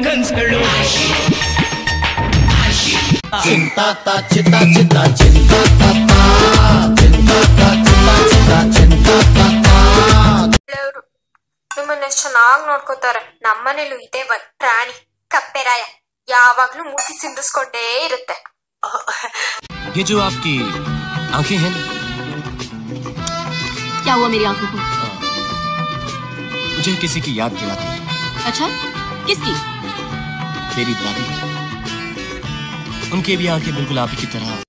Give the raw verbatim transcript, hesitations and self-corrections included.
ಕನ್ಸ್ಗಳು ಚಿಂತಾತ ಚಿತ್ತ ಚಿತ್ತ ಚಿಂತಾತ ಚಿಂತಾತ ಚಿತ್ತ ಚಿತ್ತ ಚಿಂತಾತ. ನಿಮ್ಮನ್ನ ಎಷ್ಟು ಚೆನ್ನಾಗಿ ನೋಡ್ಕೋತಾರೆ. ನಮ್ಮನೇಲೂ ಇದೆ ಒಂದ್ ಪ್ರಾಣಿ ಕಪ್ಪೆರಾಯ, ಯಾವಾಗ್ಲೂ ಮೂತಿ ಸಿಂದಿಸ್ಕೊಂಡೇ ಇರುತ್ತೆ. ये जो आपकी आंखें हैं, क्या हुआ मेरी आंखों को? मुझे किसी की याद दिलाती है। अच्छा, किसकी? मेरी दादी। उनकी भी आंखें बिल्कुल आप ही की तरह